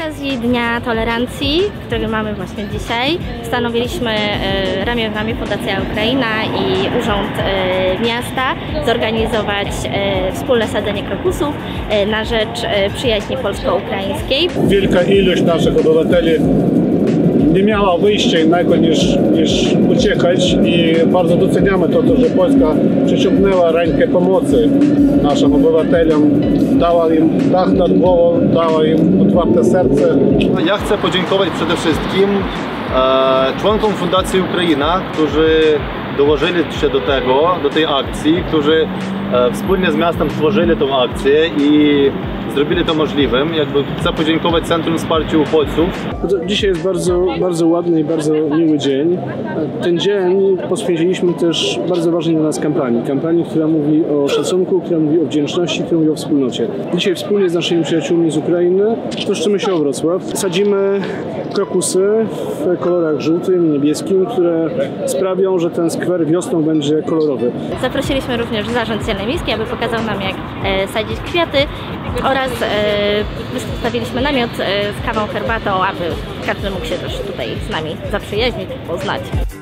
okazji Dnia Tolerancji, który mamy właśnie dzisiaj, postanowiliśmy ramię w ramię Fundacja Ukraina i Urząd Miasta zorganizować wspólne sadzenie krokusów na rzecz przyjaźni polsko-ukraińskiej. Wielka ilość naszych obywateli nie miała wyjścia innego niż uciekać i bardzo doceniamy to, że Polska przyciągnęła rękę pomocy naszym obywatelom, dała im dach nad głową, dała im otwarte serce. Ja chcę podziękować przede wszystkim członkom Fundacji Ukraina, którzy dołożyli się do tej akcji, którzy wspólnie z miastem stworzyli tą akcję i zrobili to możliwym. Chcę podziękować Centrum Wsparcia Uchodźców. Dzisiaj jest bardzo ładny i bardzo miły dzień. Ten dzień poświęciliśmy też bardzo ważnej dla nas kampanii, która mówi o szacunku, która mówi o wdzięczności, która mówi o wspólnocie. Dzisiaj wspólnie z naszymi przyjaciółmi z Ukrainy troszczymy się o Wrocław. Sadzimy krokusy w kolorach żółtym i niebieskim, które sprawią, że ten skwer wiosną będzie kolorowy. Zaprosiliśmy również Zarząd Zielony Miejski, aby pokazał nam, jak sadzić kwiaty, oraz wystawiliśmy namiot z kawą, herbatą, aby każdy mógł się też tutaj z nami zaprzyjaźnić, poznać.